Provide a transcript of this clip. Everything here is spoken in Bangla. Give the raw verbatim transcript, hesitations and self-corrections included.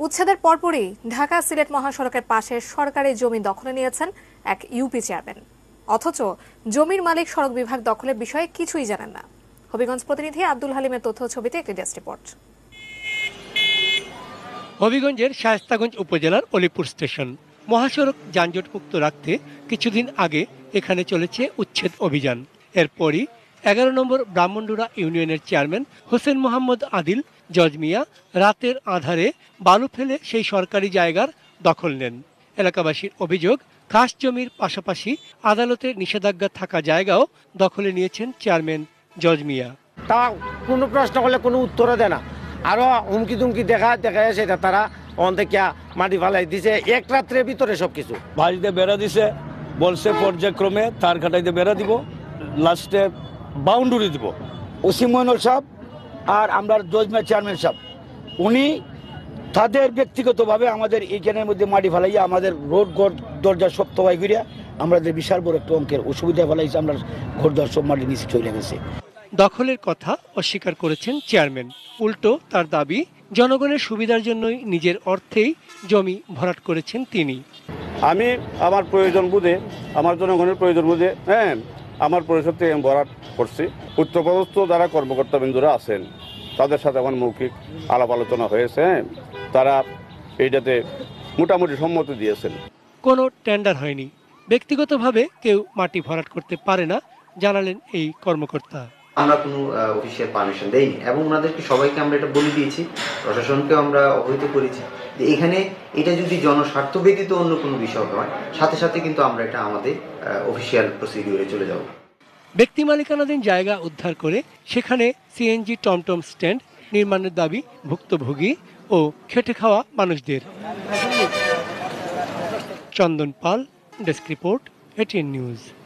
উচ্ছেদের পরপরই ঢাকা সিলেট মহাসড়কের পাশে সরকারি জমি দখলে নিয়েছেন এক ইউপি চেয়ারম্যান, অথচ জমির মালিক সড়ক বিভাগ দখলের বিষয়ে কিছুই জানেন না। হবিগঞ্জ প্রতিনিধি আব্দুল হালিমের তথ্য ছবিতে একটি ডেস্ক রিপোর্ট। হবিগঞ্জের শায়েস্তাগঞ্জ উপজেলার অলিপুর স্টেশন মহাসড়ক যানজটমুক্ত রাখতে কিছুদিন আগে এখানে চলেছে উচ্ছেদ অভিযান। এরপরই এগারো নম্বর ব্রাহ্মণডুরা ইউনিয়নের চেয়ারম্যান হোসেন মোহাম্মদ আদিল জজ মিয়া রাতের আধারে বালু ফেলে সেই সরকারি জায়গার দখল নেন। এলাকাবাসীর অভিযোগ, খাস জমির পাশাপাশি আদালতের নিষেধাজ্ঞা থাকা জায়গাও দখলে নিয়েছেন চেয়ারম্যান জজ মিয়া। তা কোনো প্রশ্ন করলে কোনো উত্তরও দেয় না, আরো হুমকি তুমকি দেখা দেখা সেটা তারা অন্ধেকিয়া মাটি ফালাই দিছে এক রাত্রের ভিতরে সবকিছু। বাড়িতে বেড়া দিছে, বলছে পর্যায়ক্রমে তার কাটাইতে বেড়া দিব, লাস্টে বাউন্ডারি দিব। ওসি মইনুল সাহেব আর আমরা জজমিয়া চেয়ারম্যান সাহেব উনি তাদের ব্যক্তিগতভাবে আমাদের এইখানের মধ্যে মাটি ফেলাইয়া আমাদের রোড ঘর দরজা সব তবাই করিয়া আমাদের বিশাল বড় একটা অঙ্কের অসুবিধা ফেলাইছে। আমরা ঘর দর সব মাটি নিচে চলে গেছে। দখলের কথা অস্বীকার করেছেন চেয়ারম্যান। উল্টো তার দাবি, জনগণের সুবিধার জন্যই নিজের অর্থেই জমি ভরাট করেছেন তিনি। আমি আমার প্রয়োজন বুঝে, আমার জনগণের প্রয়োজন বুঝে হ্যাঁ আমার পরিষদ থেকে ভরাট করছি। উচ্চপদস্থ যারা কর্মকর্তা বিন্দুরা আছেন তাদের সাথে আমার মৌখিক আলাপ আলোচনা হয়েছে, তারা এইটাতে মোটামুটি সম্মতি দিয়েছেন। কোনো টেন্ডার হয়নি, ব্যক্তিগতভাবে কেউ মাটি ভরাট করতে পারে না জানালেন এই কর্মকর্তা। আমরা কোনো অফিসিয়াল পারমিশন দেইনি এবং ওনাদেরকে সবাইকে আমরা এটা বলে দিয়েছি, প্রশাসনকেও আমরা অবহিত করেছি যে এখানে এটা যদি জনস্বার্থ ব্যতীত অন্য কোনো বিষয় হয় সাথে সাথে কিন্তু আমরা এটা আমাদের অফিসিয়াল প্রসিডিউরে চলে যাব। ব্যক্তি মালিকানাধীন জায়গা উদ্ধার করে সেখানে সিএনজি টমটম স্ট্যান্ড নির্মাণের দাবি ভুক্তভোগী ও খেটে খাওয়া মানুষদের। Chandan Pal, desk report, ATN news.